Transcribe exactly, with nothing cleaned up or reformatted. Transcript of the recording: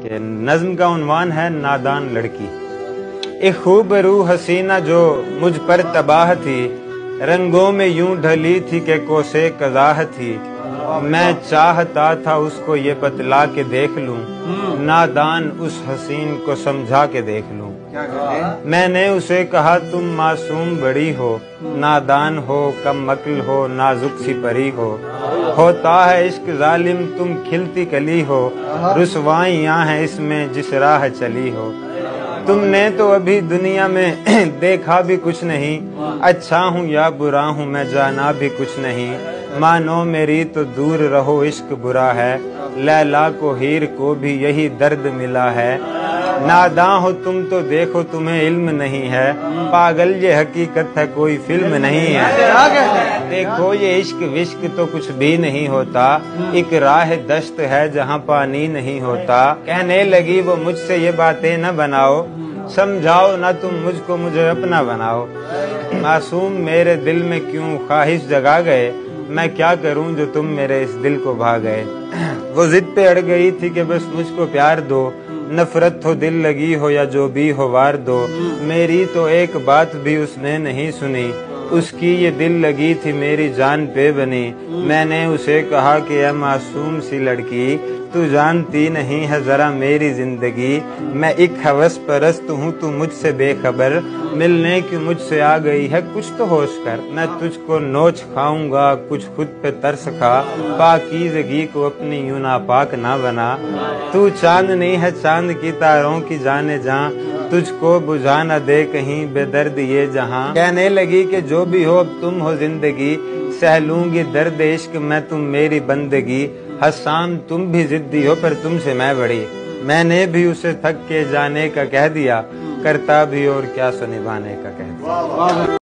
कि नज्म का उन्वान है नादान लड़की। एक खूबरू हसीना जो मुझ पर तबाह थी, रंगों में यूं ढली थी कि कोसे कज़ाह थी। मैं चाहता था उसको ये बतला के देख लूं, नादान उस हसीन को समझा के देख लूं। मैंने उसे कहा तुम मासूम बड़ी हो, नादान हो, कम अक्ल हो, नाजुक सी परी हो। होता है इश्क जालिम तुम खिलती कली हो, रुसवाइयाँ हैं इसमें जिस राह चली हो। तुमने तो अभी दुनिया में देखा भी कुछ नहीं, अच्छा हूँ या बुरा हूँ मैं जाना भी कुछ नहीं। मानो मेरी तो दूर रहो इश्क बुरा है, लैला को हीर को भी यही दर्द मिला है। नादां हो तुम तो देखो तुम्हें इल्म नहीं है, पागल ये हकीकत है कोई फिल्म नहीं है। देखो ये इश्क विश्क तो कुछ भी नहीं होता, एक राह दश्त है जहाँ पानी नहीं होता। कहने लगी वो मुझसे ये बातें न बनाओ, समझाओ ना तुम मुझको मुझे अपना बनाओ। मासूम मेरे दिल में क्यों ख्वाहिश जगा गए, मैं क्या करूं जो तुम मेरे इस दिल को भा गए। वो जिद पे अड़ गई थी कि बस मुझको प्यार दो, नफरत हो दिल लगी हो या जो भी हो वार दो। मेरी तो एक बात भी उसने नहीं सुनी, उसकी ये दिल लगी थी मेरी जान पे बनी। मैंने उसे कहा कि ऐ मासूम सी लड़की, तू जानती नहीं है जरा मेरी जिंदगी। मैं एक हवस परस्त हूँ तू मुझसे बेखबर, मिलने की मुझसे आ गई है कुछ तो होश कर। मैं तुझको नोच खाऊंगा कुछ खुद पे तरस खा, पाकीज़गी को अपनी यूं नापाक ना बना। तू चांद नहीं है चांद की तारों की जाने जा, तुझको बुझा न दे कहीं बेदर्द ये जहां। कहने लगी कि जो भी हो अब तुम हो जिंदगी, सह लूंगी दर्द इश्क मैं तुम मेरी बंदगी। हसान तुम भी जिद्दी हो पर तुमसे मैं बड़ी, मैंने भी उसे थक के जाने का कह दिया, करता भी और क्या सो निभाने का कह दिया।